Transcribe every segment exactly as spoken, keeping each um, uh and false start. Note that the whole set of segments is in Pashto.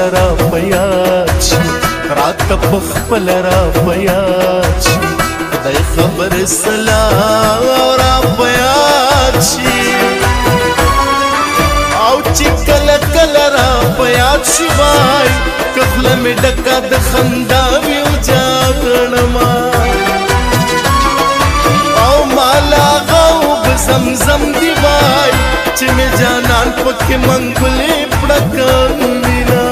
را په یاد شي راته په خپل را په یاد شي خدای خبر سلام را په یاد شي او چې کله کله را په یاد شي وای که خوله مې ډکه د خندا وي او جاړمه او مالا غوب زمزم دی وای چې مې جانان پکې منګلې پړکوینا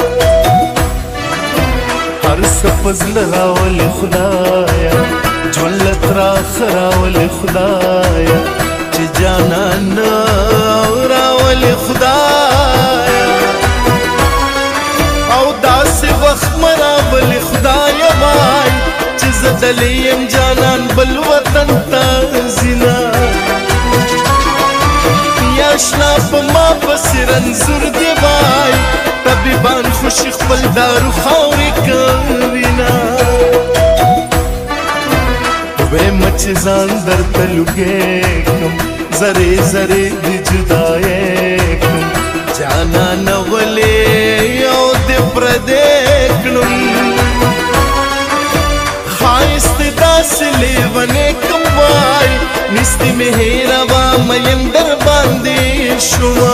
هر څه په زړه راولې خدایا ژوند لت راخراولې خدایا چې جانان راولې خدایا او داسې وخت مه راولې خدایا وای چې زه دلې یم جانان بل وطن ته ځینه یا اشنا په ما پسې رنځور دی وای طبیبان خوشي خپل دارو خاورې کوینه ویمه چې ځان درته لوګې کړم زرې زرې دې جدایې کړم جانانه ولې یو دې پردې کړم ښایست داسې لیونې کړم وای نستې مې هېروه مین در باندې شومه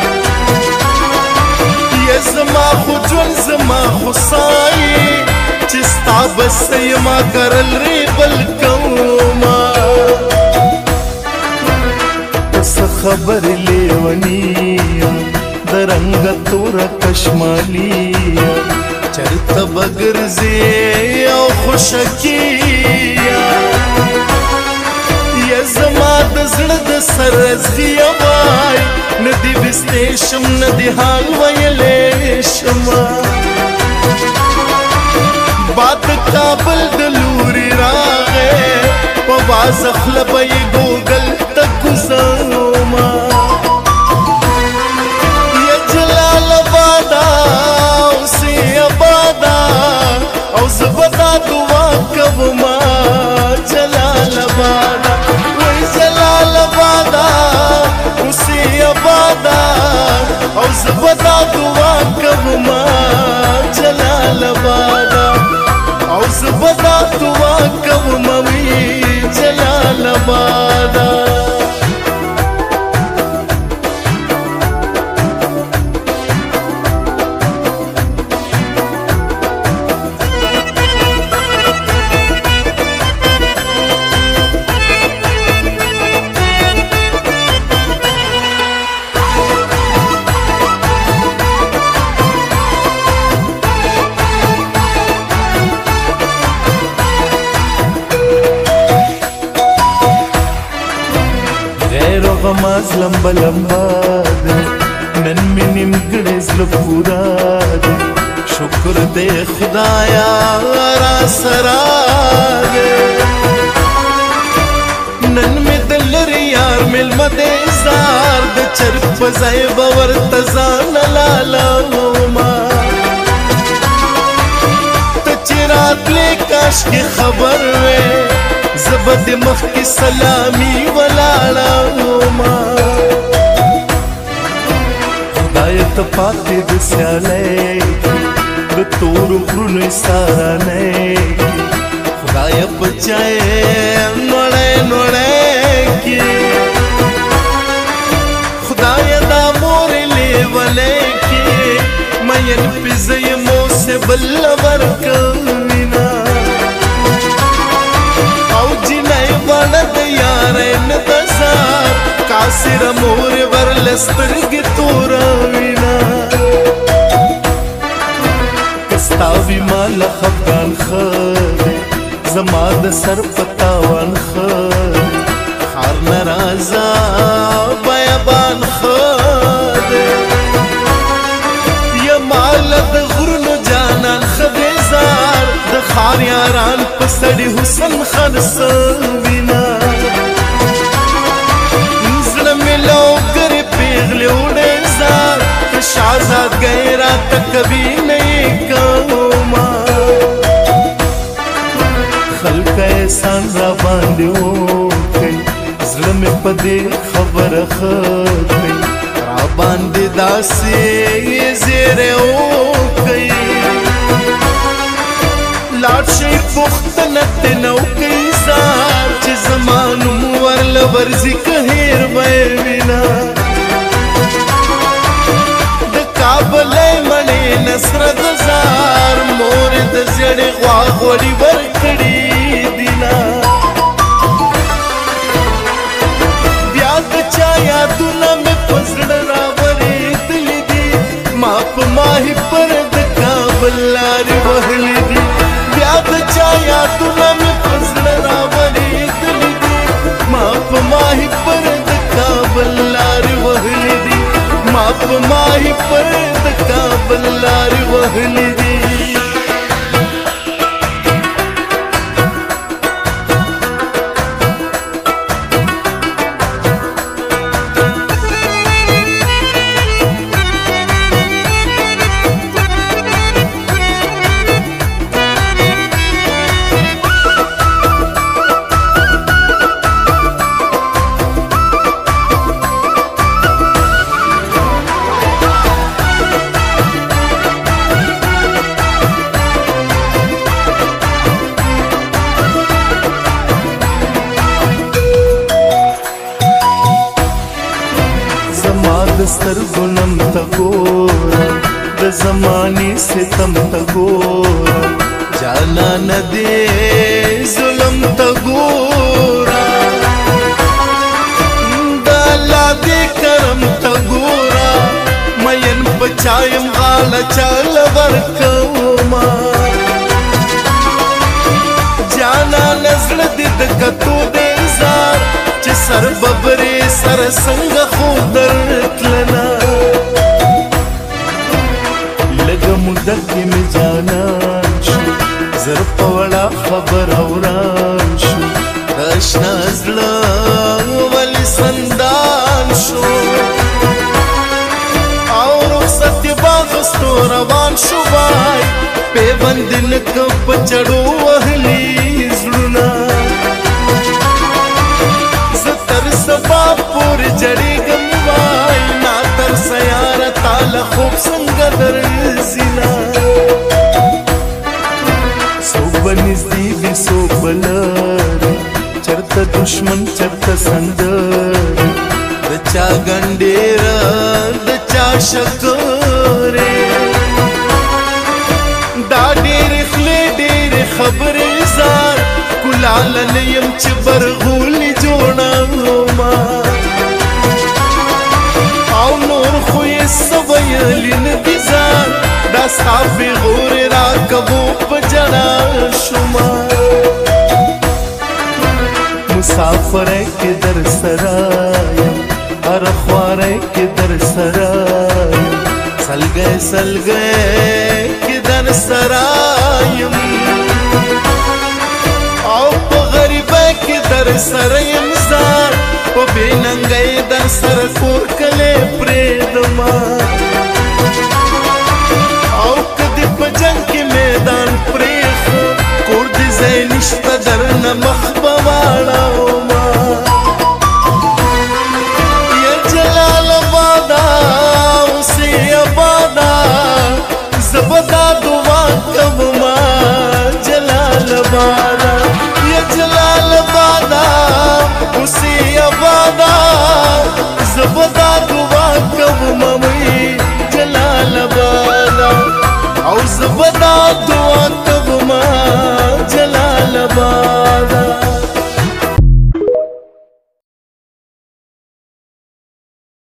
یا زما خو ژوند زما خو سایې چې ستا بس یما کرل ریبل کومه څه خبرې لیونیه د رنګه توره کشمالیه چرته به ګرځې او خوشکیه یا زما د زړه د سرزغیه وای نه دې بستې شم نه دې حال ویلی شمه باد کابل د لوري راغی په وازه خوله به یې ګوګل ته کوزومه یا جلال آباده اوسې آباده او زه به دا دعا کومه جلال آباده وای جلال آباده اوسې آباده او زه به دا دعا کومه جلال آباده او زه به دا دعا کومه وی جلال آباده غماز لمبا لمبا ده نن می نیمګړی زړه پورا ده شکر دې خدایا را سره ده نن می د لرې یار میلمه دې زار د چرګ په ځای به ورته ځان لالومه ته چې راتلې کاشکې خبر وې زه به دې مخکې سلامي ولاړومه خدایه ته پاتې د سیالۍ د تورو غرونو سارنۍ خدایه په چای نوړی نوړی کې خدایه دا مورې لیونۍ کې مین پې زه یم اوسې بل ورکوینه د یارې نه د زار کاسره مور ورلسترګې توروینه که ستا وي ماله خفګان ښه دی زما د سر په تاوان ښه دی ښار نه راځه بیابان ښه دی یا ماله د غرونو جانان ښه دی زار د ښار یاران په سړي حسن خرڅوینه زړه مې لوګرې پیغلې وړې زار د شهزادګۍ راته کبي نه یې کومه خلک احسان را باندې وکړئ زړه مې په دې خبره ښه کړئ را باندې داسې زیری وکئ لاړ شئ پوښتنه ترې وکئ ځار چې زما نوم ورله ورځي که هېر به یې وینه د کابلی مڼې نصرت زار مور د زیړې غوا غوړي ورکړي دینه بیا د چا یادونه مې په زړه راورېدلي دي ما په ماهي پر د کابل لارې وهلي دي بیا د چا یادونه مې په زړه راورېدلي دي ما په ماهي پر د کابل لارې وهلي دي ما په ماهي پر د کابل لارې وهلي دي د سترګو نم ته ګوره د زمانې ستم ته ګوره جانانه دې ظلم ته ګوره د الله دې کرم ته ګوره مین په چا یم غاله چاله ورکومه جانانه زړه دې د کتو دې زار چې سر ببرې سر څنګه خو درتلنا لږه موده کې مې جانان شو زر په وړه خبره وران شو د اشنا زړه ولې سندان شو او رخصت یې باغستو روان شو وای پیوند نه که په چړو وهلي زړونه سبا پور جړېږم وای نا تر سیاره تاله خوب څنګه درځینا څوک به نږدې وي څوک به لرې چېرته دشمن چېرته سندرې د چا ګنډېره د چا شکرې دا ډېرې خولې ډېرې خبرې زار کلاله نه یم چې برغولې جوړومه او نور خو یې څه ویلي نه دي ځان دا ستا پېغورې راکوو په جړا شومه مسافری کې در سره یم هره خواری کې در سره یم سلګی سلګی کې در سره یم او په غریبۍ کې در سره یم زار په بې ننګۍ در سره کور کلی پرېږدمه او که دې په جنګ کې میدان پرېښود کور دې ځای نشته درنه مخ به واړومه یا جلال آباده اوسې آباده زه به دا دعا کومه جلال آباده یا جلال آباده اوسې آباده زه به دا دعا کومه وی جلال آباده او زه به دا دعا کومه جلال آباده